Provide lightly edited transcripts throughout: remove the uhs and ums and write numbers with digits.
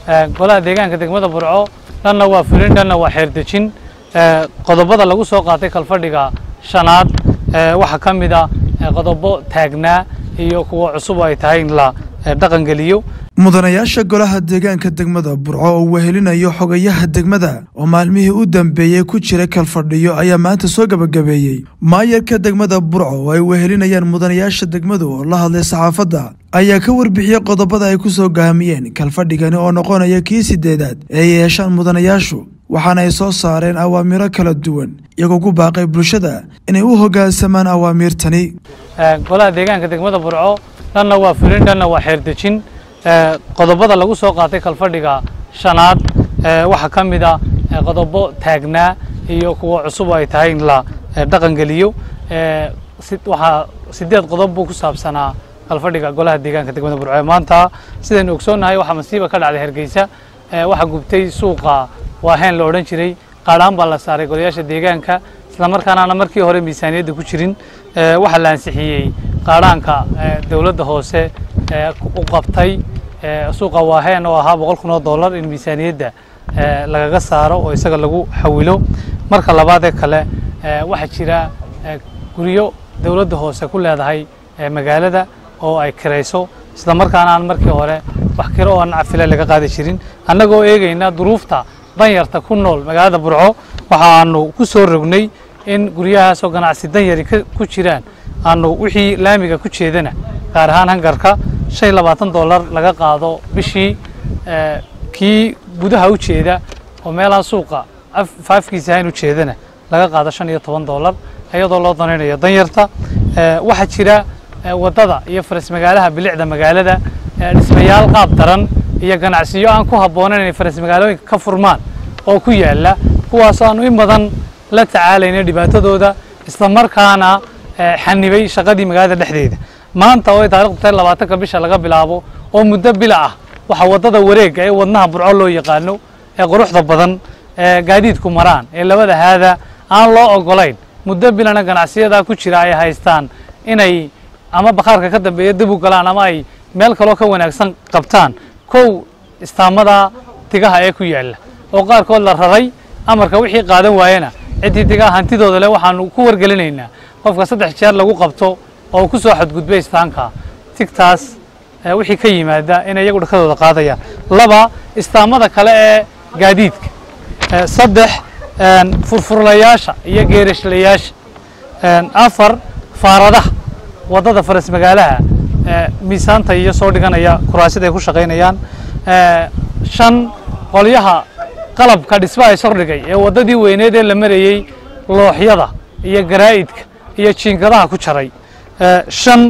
golaha deegaanka degmada Burco dhanna waa fulin dhanna waa xeerdejin qodobada lagu soo qaatay kalfadhiga shanaad waxa kamid ah qodobo taagnaa iyo kuwa cusub ay tahay in la dhaqan geliyo mudanayaasha golaha deegaanka degmada Burco oo wehelinayo xogayaha degmada oo maalmihii u dambeeyay ku jiray kalfadhiyo ayaa maanta soo gabagabeeyay maayarka degmada Burco oo ay wehelinayaan mudanayaasha degmada oo la hadlay saxaafadda ayaa ka warbixiyay qodobada ay ku soo gaamiyeen kalfadhigani oo noqonaya kii sideedaad ee yeeshaan mudanayaashu waxaana ay soo saareen awaamiro kala duwan iyagoo ku baaqay bulshada inay u hoggaansamaan awaamirtani golaha deegaanka degmada Burco dhanna waa fulin dhanna waa xeerdejin qodobada lagu soo qaatay kalfadhiga shanaad waxa kamid ah qodobo taagnaa iyo kuwa cusub ay tahay in la dhaqan geliyo waxa sideed qodob ku saabsanaa kalfadhiga golaha deegaanka degmada Burco maanta sidaan ogsoonahay waxa masiiba ka dhacday Hargeysa waxa gubtay suuqa waaheen la oran jiray qaadaan baa la saaray golayaasha deegaanka isla markaana markii hore miisaaniyadda ku jirin waxa la ansixiyay qaadaanka dawladda hoose u qabtay suuqa waaheen oo ahaa $100,000 in miisaaniyadda lagaga saaro oo isaga lagu xawilo marka labaad kale waxa jira guriyo dawladda hoose ku leedahay magaalada oo ay kireyso isla markaana markii hore wax kiro oo aan cafile laga qaadi jirin annagoo eegayna duruufta danyarta ku nool magaalada Burco waxaanu ku soo rognay in guriyahaas oo ganacsi danyari ku jiraan aanu wixii laamiga ku jeedana gaar ahaan hangarka $25 laga qaado bishii kii gudaha u jeeda oo meelaha suuqa faafkiisa aanu jeedana laga qaado $15 iyadoo loo danaynayo danyarta waxa jira wadada iyo faras magaalaha bilicda magaalada dhismayaal qaab daran iyo ganacsiyo aan ku habboonayn faras magaalooyinka ka furmaan oo ku yaala kuwaas aanu in badan la tacaalayna dhibaatadooda isla markaana xanibay shaqadii magaalada dhexdeeda maanta oo taariikhdu tahay 20 bisha laga bilaabo oo muddo bila ah waxa wadada wareega ee wadnaha Burco loo yaqaano ee quruxda badan ee gaadiidku maraan ee labada haada aan loo ogolayn muddo bilana ganacsiyada ku jira ay haystaan inay ama bakhaarka ka dambeeya dib u galaan ama ay meel kale oo ka wanaagsan qabtaan kow istaamada tigaha ee ku yaala oo qaar kood la raray amarka wixii qaadan waayana cidii tigaha hantidooda leh waxaanu ku wargelinaynaa qofka 3 jeer lagu qabto oo ku soo xadgudbay istaanka tigtaas wixii ka yimaada in iyagu dhakadooda qaadayaan laba istaamada kale ee gaadiidka saddex furfurlayaasha iyo geerashlayaasha afar faaradaha wadada faras magaalaha miisaanta iyo soo dhiganaya kuraasida ay ku shaqeynayaan shan qolyaha qalabka dhismaha ay soo dhigay ee wadadii weyneed ee la marayay looxyada iyo garaa'idka iyo jiinkadaha ku jaray shan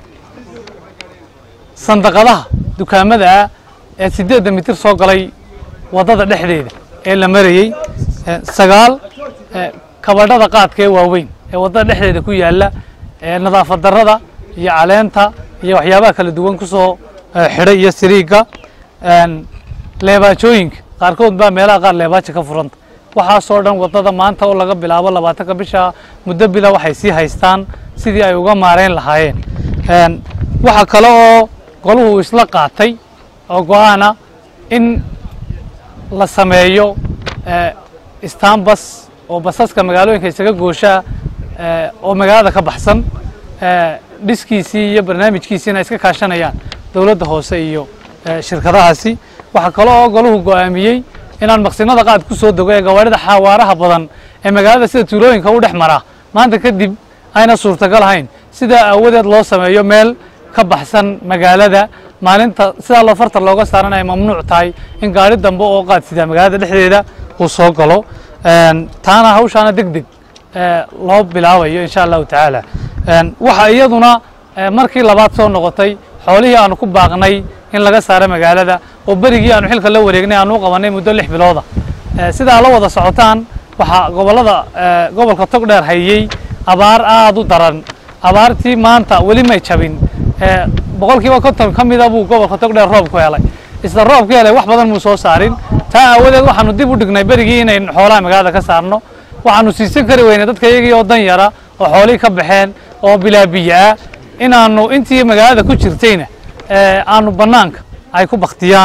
sandaqadaha dukaamada ee 8 mitir soo galay wadada dhexdeeda ee la marayay sagaal kabadhada qaadka ee waaweyn ee wadada dhexdeeda ku yaala nadaafad darrada iyo caleenta iyo waxyaabaha kala duwan ku soo xidhay iyo siriiga leebaajooyinka qaarkood baa meelaha qaar leebaaja ka furanta waxa soo dhan wadada maanta oo laga bilaabo 20 bisha muddo bila waxay sii haystaan sidii ay uga maareen lahaayeen waxa kale oo goluhu isla qaatay oo go'aana in la sameeyo istaambas oo basaska magaalooyinka isaga goosha oo magaalada ka baxsan dhiskiisii iyo barnaamijkiisina iska kaashanayaan dawladda hoose iyo shirkadahaasi waxa kale oo goluhu go'aamiyay inaan maqsinada qaad ku soo dago ee gawaarida xawaaraha badan ee magaalada sida tuulooyinka u dhexmara maanta kadib ayna suurtagal ahayn sida awadeed loo sameeyo meel ka baxsan magaalada maalinta sida loo farta looga saaranayo mamnuuc tahay in gaari dambe oo qaad sida magaalada dhexdeeda uu soo galo taana hawshaana degdeg loo bilaabayo insha Allah taala waxa iyaduna markii labaad soo noqotay xoolihii aanu ku baaqnay in laga saaro magaalada oo berigii aanu xilka la wareegnay aanu qabanay muddo 6 bilood sida la wada socotaan waxa gobolka Togdheer hayay abaar aad u daran abaartii maanta wali ma jabin boqolkiiba 50 kamid ah buu gobolka Togdheer roob ku helay isla roobka helay wax badan mu soo saarin taa awadeed waxaanu dib u dhignay berigii inay xoolaha magaalada ka saarno waxaanu siisan kari weynaa dadka iyagii oo dan yara oo xoolii ka baxeen oo bilaabiya inaanu intii magaalada ku jirtayna aanu banaanka ay ku baqtiyaan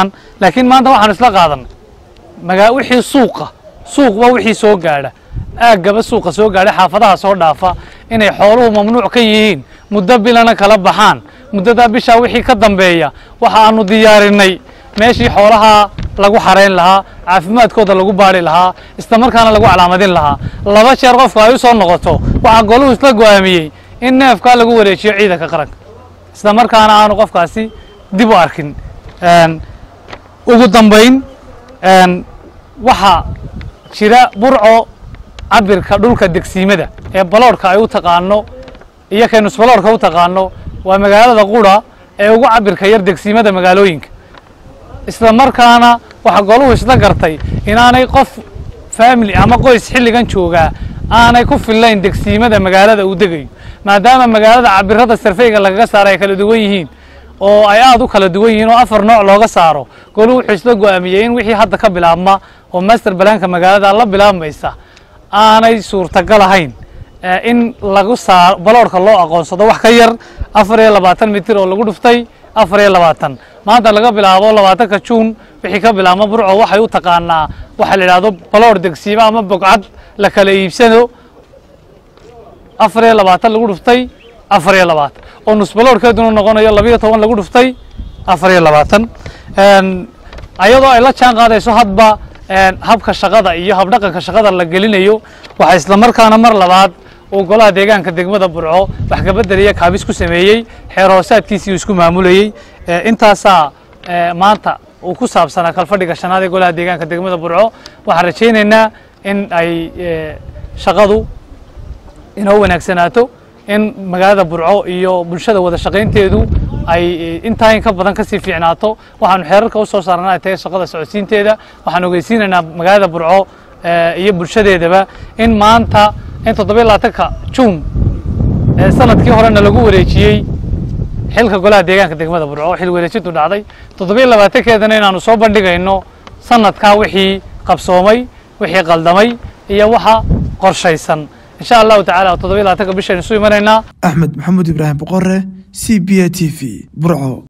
laakiin maanta waxaan isla qaadanay wixii suuqba wixii soo gaadha aaggaba suuqa soo gaadhay xaafadaha soo dhaafa inay xooluhu mamnuuc ka yihiin muddo bilana kala baxaan muddadaa bishaa wixii ka dambeeya waxa aanu diyaarinay meeshii xoolaha lagu xarayn lahaa caafimaadkooda lagu baari lahaa isla markaana lagu calaamadin lahaa 2 jeer qofku ay u soo noqoto waxa goluhu isla go'aamiyey in neefka lagu wareejiyo ciidanka qaranka isla markaana aanu qofkaasi dib u arkin ugu dambayn waxa jira Burco cabirka dhulka degsiimada ee baloorka ay u taqaano iyo keenus baloorka u taqaano waa magaalada Qura ee ugu cabirka yar degsiimada magaalooyinka isla markaana waxa goluhu isla gartay inaanay qof family ama qoys xilligan jooga aanay ku filayn degsiimada magaalada uu degayo maadaama magaalada cabirada sarfeyga laga saaray kala duwan yihiin oo ay aad u kala duwan yihiin oo 4 nooc looga saaro goluhu wuxuu isla go'aamiyay in wixii hadda ka bilaabma oo master plan-ka magaalada la bilaabmaysa aanay suurtagal ahayn in lagu saaro baloorka loo aqoonsado wax ka yar 24 mitir oo lagu dhuftay 24 maanta laga bilaabo 20ka Juun wixii ka bilaabma Burco waxay u taqaanaa waxa la yiraahdo baloor degsiima ama bogcad la kala iibsado 24 lagu dhuftay 24 oo nus baloorkeeduna noqonayo 12 lagu dhuftay 24 ayadoo ay la jaan qaadayso hadba habka shaqada iyo habdhaqanka shaqada la gelinayo waxa isla markaana mar labaad oo golaha deegaanka degmada Burco wax ka beddelaya kaabis ku sameeyay xeer hoosaadkiisii isku maamulayay intaasa maanta uu ku saabsanaa kalfadhiga shanaad ee golaha deegaanka degmada Burco waxaan rajaynaynaa in ay shaqadu inoo wanaagsanaato in magaalada Burco iyo bulshada wada shaqaynteedu ay intaan ka badan ka sii fiicnaato waxaan xeerarka u soo saarnaa tahay shaqada socodsiinteeda waxaan ogeysiinaynaa magaalada Burco iyo bulshadeedaba in maanta in 27ka Juun sanadkii horena lagu wareejiyay xilka golaha deegaanka degmada Burco xil wareejintu dhacday 27keedana inaanu soo bandhigayno sanadka wixii qabsoomay wixii qaldamay iyo waxa qorshaysan insha Allah ta'ala 27ka bishan soo imanayna Ahmed Maxamuud Ibrahim Boqorre CBA TV Burco.